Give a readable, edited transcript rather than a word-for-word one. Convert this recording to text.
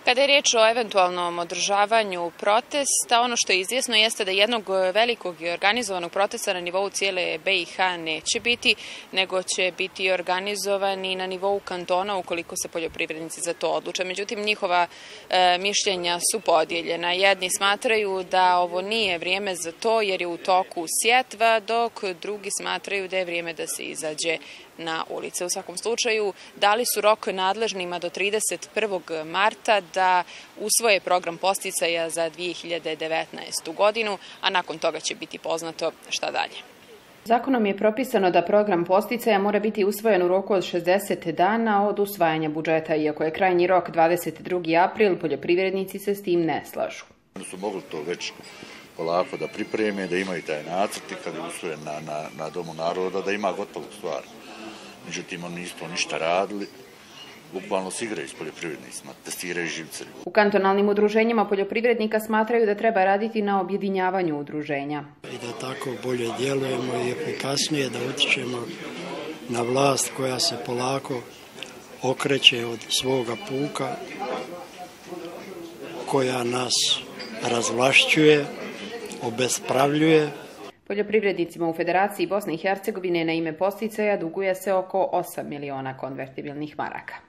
Kada je riječ o eventualnom održavanju protesta, ono što je izvjesno jeste da jednog velikog i organizovanog protesta na nivou cijele BiH neće biti, nego će biti organizovani na nivou kantona ukoliko se poljoprivrednici za to odluče. Međutim, njihova mišljenja su podijeljena. Jedni smatraju da ovo nije vrijeme za to jer je u toku sjetva, dok drugi smatraju da je vrijeme da se izađe na ulice. U svakom slučaju, dali su rok nadležnima do 31. marta da usvoje program podsticaja za 2019. godinu, a nakon toga će biti poznato šta dalje. Zakonom je propisano da program podsticaja mora biti usvojen u roku od 60 dana od usvajanja budžeta, iako je krajnji rok 22. april, poljoprivrednici se s tim ne slažu. Oni su mogli to već polako da pripreme, da imaju taj nacrt i kad je usvojen na Domu naroda, da ima gotovu stvar. Međutim, oni nisu to ništa radili, bukvalno se igraju s poljoprivrednicima, testiraju živce. U kantonalnim udruženjima poljoprivrednika smatraju da treba raditi na objedinjavanju udruženja. I da tako bolje djelujemo i efikasnije da utičemo na vlast koja se polako okreće od svoga puka, koja nas razvlašćuje, obespravljuje. Poljoprivrednicima u Federaciji Bosne i Hercegovine na ime podsticaja duguje se oko 8 miliona konvertibilnih maraka.